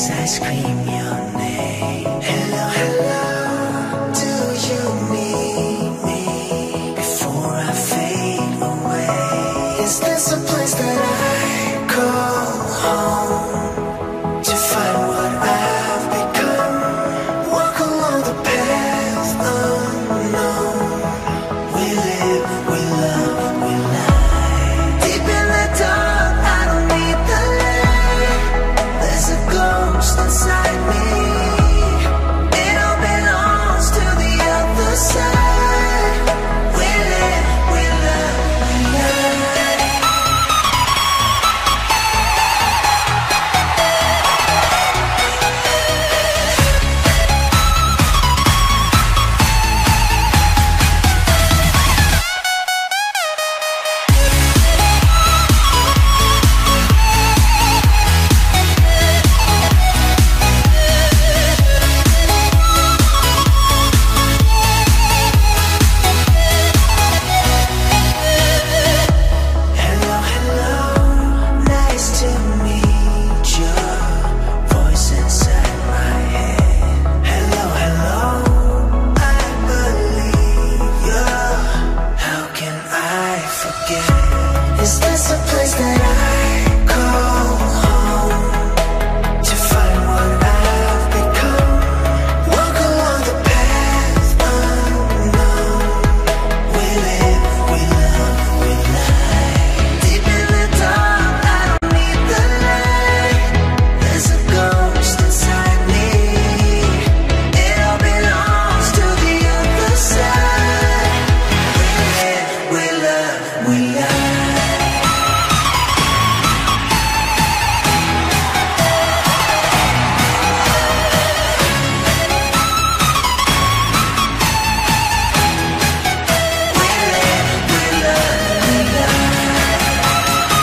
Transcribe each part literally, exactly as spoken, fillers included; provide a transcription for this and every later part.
I scream your name. Hello, hello, do you need me before I fade away? Is this a place that I call home to find what I've become? Walk along the path unknown. We live, we love, we lie. Deep in the dark, I don't need the light. There's a ghost inside me. It all belongs to the other side. We live, we love, we lie. Hello, hello, nice to meet you. Voice inside my head. Hello, hello, I believe you. How can I forget? Is this a place that I call home to find what I've become? Walk along the path unknown. We live, we love, we lie. Deep in the dark, I don't need the light. There's a ghost inside me. It all belongs to the other side. We live, we love, we lie. We live, we love, we lie.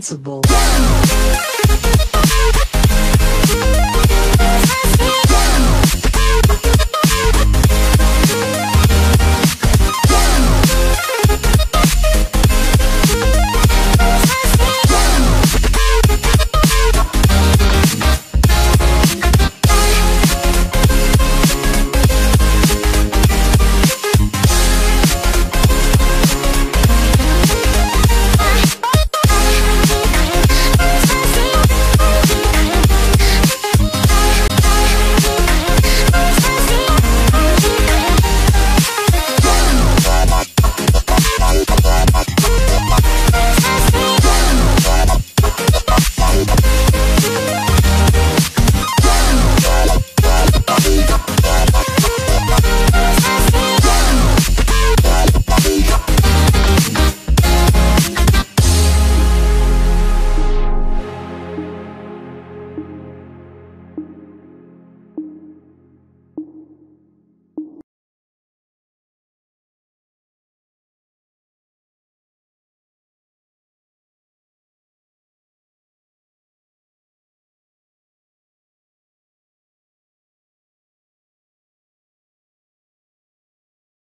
responsible.